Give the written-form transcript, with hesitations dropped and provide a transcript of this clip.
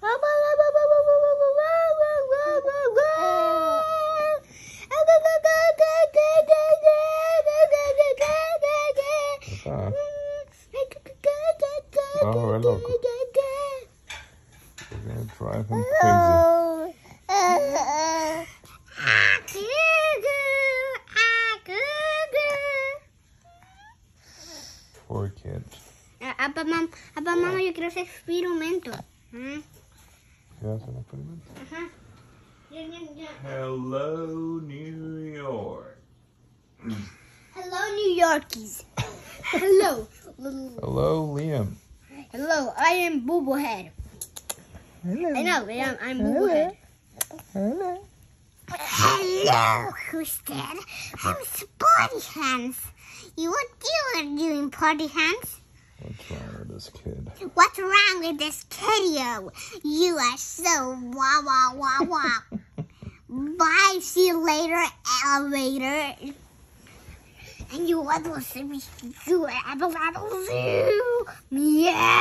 Oh, è loco. We're gonna drive him crazy. Poor kid. Mamá, yo quiero ese experimento. ¿Quieres hacer un experimento? Ajá. Hello, New York. Hello, New Yorkies. Hello. Hello, Liam. Hello, I am Booblehead. Hello. I know, I'm Booblehead. Hello. Hello, who's that? I'm Party Hands. What you are doing, Party Hands? What's wrong with this kid? What's wrong with this kiddo? You are so wah wah wah wah. Bye, see you later, elevator. And you want to see me do an apple zoo? Yeah.